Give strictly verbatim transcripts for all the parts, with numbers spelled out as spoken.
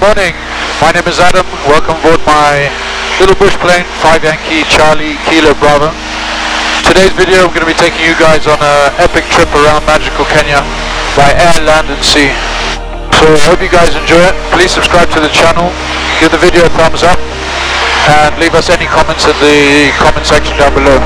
morning, my name is Adam. Welcome aboard my little bush plane, five Yankee Charlie Kilo Bravo. Today's video I'm going to be taking you guys on an epic trip around magical Kenya by air, land and sea. So I hope you guys enjoy it. Please subscribe to the channel, give the video a thumbs up and leave us any comments in the comment section down below.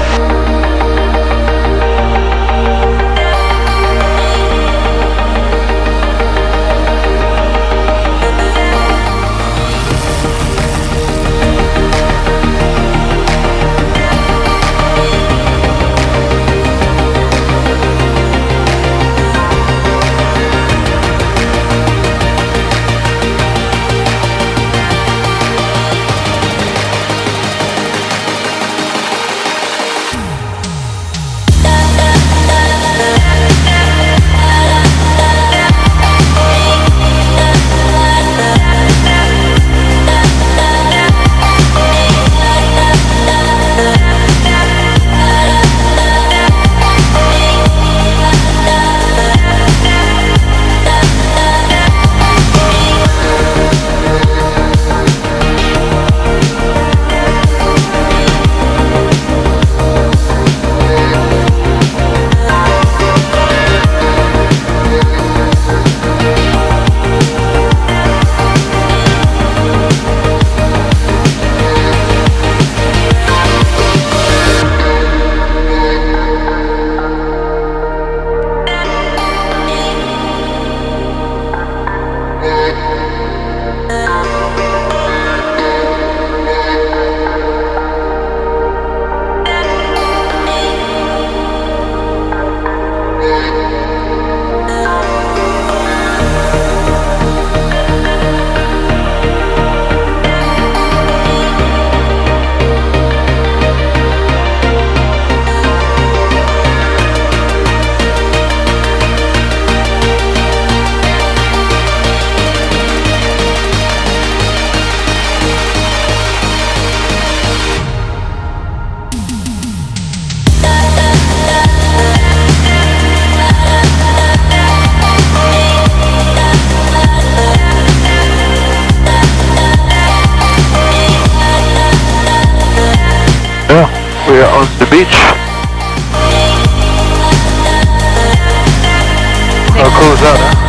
We are on the beach. How cool is that, huh?